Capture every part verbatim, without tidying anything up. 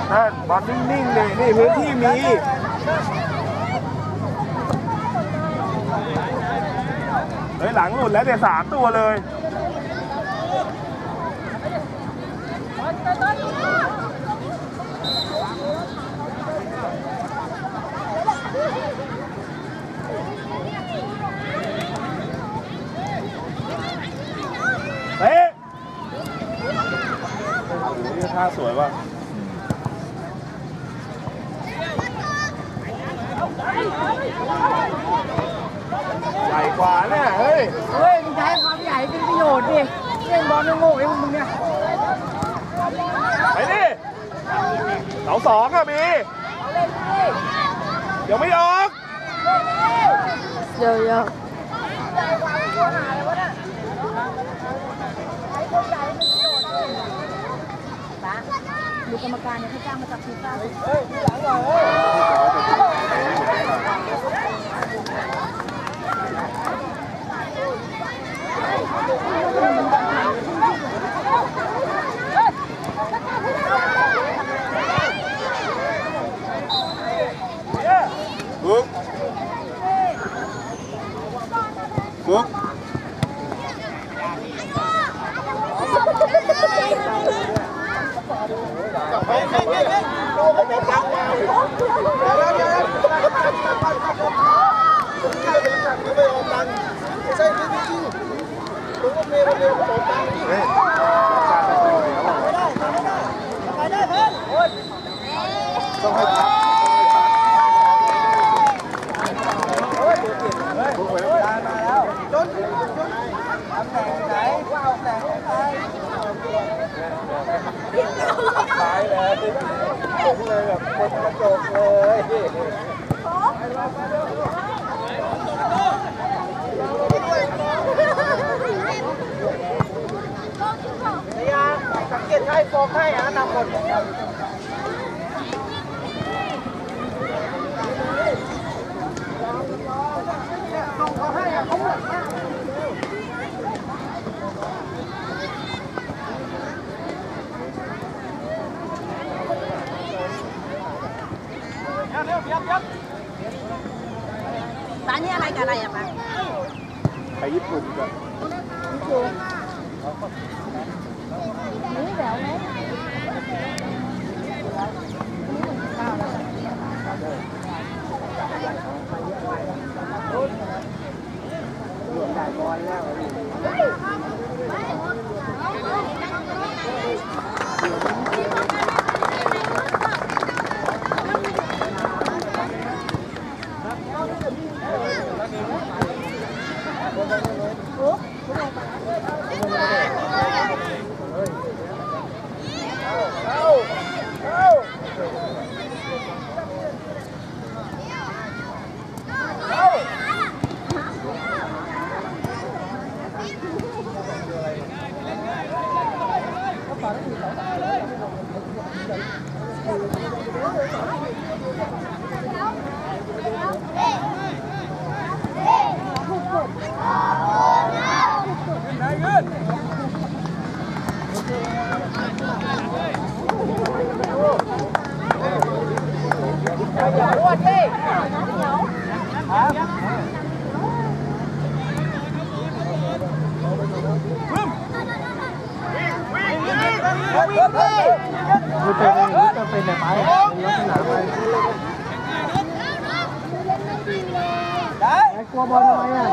นั่นบอลนิ่งๆเลยนี่พื้นที่มีเฮ้ยหลังหลุดแล้วเนี่ยสามตัวเลยเฮ้ยนี่ท่าสวยว่ะใหญ่กว่าเนี่ยเฮ้ยเฮ้ยมึงใช้ความใหญ่เป็นประโยชน์ดิเล่นบอลโง่ไอ้มึงเนี่ยไปดิเสาสองอะมียังไม่ออกเยอะเยอะดูกรรมการเนี่ยเขาจ้างมาจากฟีฟ่าเฮ้ยหลังหน่อยเฮ้ยฟุ๊กฟุ๊กเฮ้ยเฮ้ยเฮ้ยเฮ้ยโอ้โหไม่ตังค์มาเดี๋ยวเดี๋ยวไม่เอาตังค์ใช่จริงจริงผมก็เมย์เร็วๆผมตังค์นี่ไปได้ไปได้เพื่อนต้องให้พักฟุ๊กไปแล้วมาแล้วจนจนเอาแต่งไหนว่าเอาแต่งให้ใครตายเลยผมเลยแบบคนกระจกเลยนี่ยสังเกตให้โฟกให้อ่ะนำหมดเขาให้อ่ะเขาหมดร้านนี้อะไรกับอะไรอะคะไปญี่ปุ่นกันญี่ปุ่นนี่แหววไหมรวมได้บอลแล้วอย่าอ้วนดิวิ่งวิ่งวิ่งวิ่งรู้ตัวเองรู้ตัวเป็นแบบไหนลักษณะไปได้กลัวบอลทำไมอ่ะ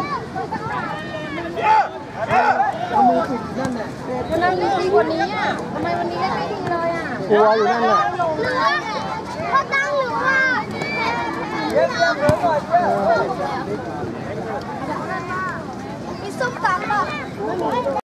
เอามือปิดนั่นแหละก็นั่งดีกว่านี้อ่ะทำไมวันนี้ได้ไม่ดีเลยอ่ะกลัวอยู่นั่นแหละเขาตั้งหรือว่าเยี่ยมเยี่ยมเลยก่อนเยี่ยมมีส้มตำป่ะ